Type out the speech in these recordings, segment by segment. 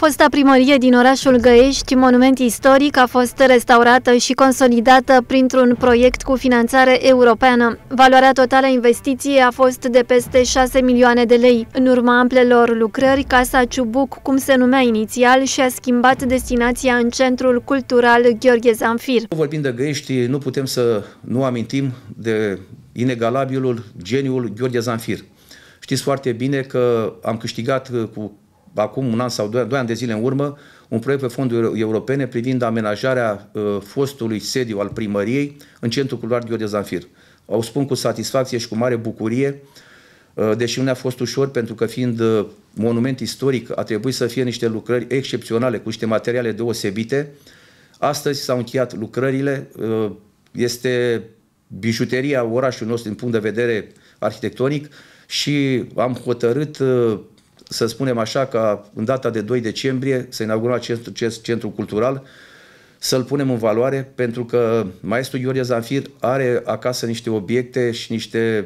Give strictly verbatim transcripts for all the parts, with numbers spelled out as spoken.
Fosta primărie din orașul Găiești, monument istoric, a fost restaurată și consolidată printr-un proiect cu finanțare europeană. Valoarea totală a investiției a fost de peste șase milioane de lei. În urma amplelor lucrări, Casa Ciubuc, cum se numea inițial, și-a schimbat destinația în Centrul Cultural Gheorghe Zanfir. Vorbind de Găiești, nu putem să nu amintim de inegalabilul geniul Gheorghe Zanfir. Știți foarte bine că am câștigat cu acum un an sau doi, doi ani de zile în urmă un proiect pe fonduri europene privind amenajarea uh, fostului sediu al primăriei în Centrul Cultural Gheorghe Zanfir. O spun cu satisfacție și cu mare bucurie, uh, deși nu ne-a fost ușor, pentru că fiind uh, monument istoric a trebuit să fie niște lucrări excepționale cu niște materiale deosebite. Astăzi s-au încheiat lucrările, uh, este bijuteria orașului nostru din punct de vedere arhitectonic și am hotărât uh, să spunem așa, că în data de doi decembrie să inaugurăm acest centru cultural, să-l punem în valoare, pentru că maestru Gheorghe Zanfir are acasă niște obiecte și niște,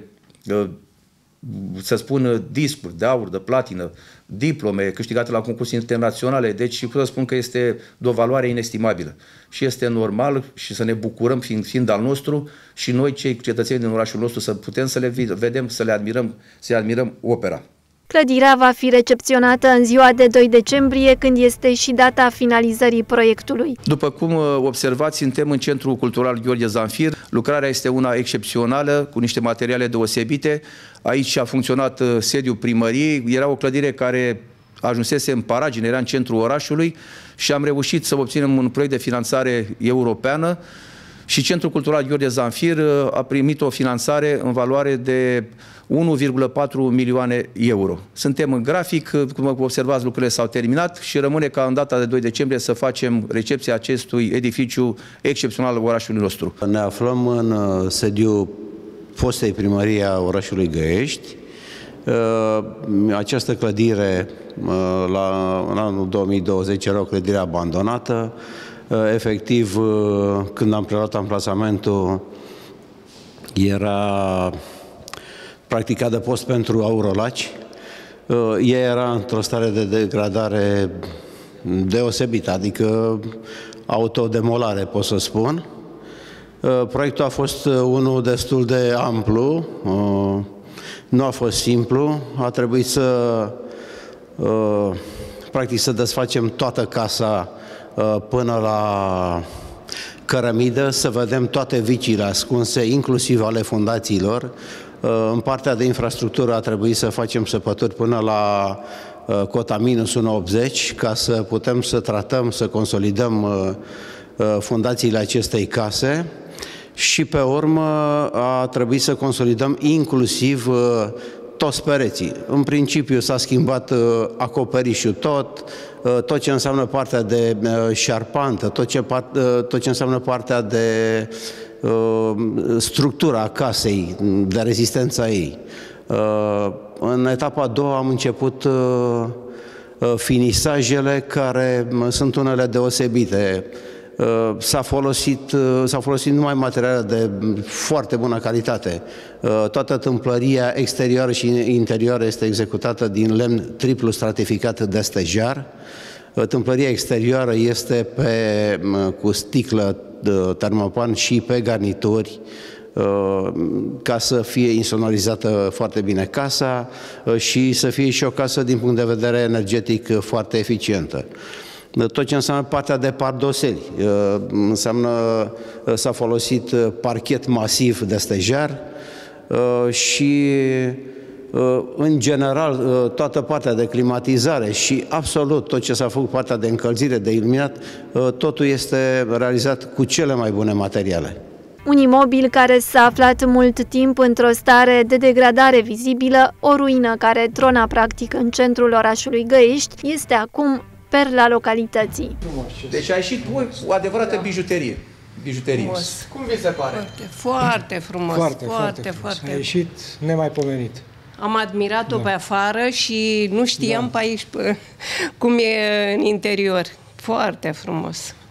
să spun, discuri de aur, de platină, diplome câștigate la concursuri internaționale, deci pot să spun că este de o valoare inestimabilă. Și este normal și să ne bucurăm fiind, fiind al nostru și noi, cei cetățeni din orașul nostru, să putem să le vedem, să le admirăm, să le admirăm opera. Clădirea va fi recepționată în ziua de doi decembrie, când este și data finalizării proiectului. După cum observați, suntem în Centrul Cultural Gheorghe Zanfir. Lucrarea este una excepțională, cu niște materiale deosebite. Aici a funcționat sediul primăriei. Era o clădire care ajunsese în paragine, era în centrul orașului și am reușit să obținem un proiect de finanțare europeană și Centrul Cultural Gheorghe Zanfir a primit o finanțare în valoare de unu virgulă patru milioane euro. Suntem în grafic, cum observați, lucrurile s-au terminat și rămâne ca în data de doi decembrie să facem recepția acestui edificiu excepțional al orașului nostru. Ne aflăm în sediul fostei primării a orașului Găiești. Această clădire, la, în anul două mii douăzeci, era o clădire abandonată. Efectiv, când am preluat amplasamentul, era practic adăpost pentru aurolaci. Ea era într-o stare de degradare deosebită, adică autodemolare, pot să spun. Proiectul a fost unul destul de amplu, nu a fost simplu, a trebuit să practic să desfacem toată casa până la cărămidă, să vedem toate viciile ascunse, inclusiv ale fundațiilor. În partea de infrastructură a trebuit să facem săpături până la cota minus unu virgulă optzeci ca să putem să tratăm, să consolidăm fundațiile acestei case și pe urmă a trebuit să consolidăm inclusiv toți pereții. În principiu s-a schimbat acoperișul tot, tot ce înseamnă partea de șarpantă, tot ce, tot ce înseamnă partea de structura casei, de rezistența ei. În etapa a doua am început finisajele, care sunt unele deosebite. S-a folosit, s-a folosit numai materiale de foarte bună calitate. Toată tâmplăria exterioară și interioară este executată din lemn triplu stratificat de stejar. Tâmplăria exterioară este pe, cu sticlă termopan și pe garnituri, ca să fie insonorizată foarte bine casa și să fie și o casă din punct de vedere energetic foarte eficientă. Tot ce înseamnă partea de pardoseli, înseamnă, s-a folosit parchet masiv de stejar și în general toată partea de climatizare și absolut tot ce s-a făcut, partea de încălzire, de iluminat, totul este realizat cu cele mai bune materiale. Un imobil care s-a aflat mult timp într-o stare de degradare vizibilă, o ruină care trona practic în centrul orașului Găiești, este acum perla localității. Deci a ieșit o adevărată bijuterie. bijuterie. Cum vi se pare? Foarte, foarte frumos. Foarte, foarte, foarte, frumos. foarte. A ieșit nemaipomenit. Am admirat-o da. pe afară și nu știam da. pe aici cum e în interior. Foarte frumos.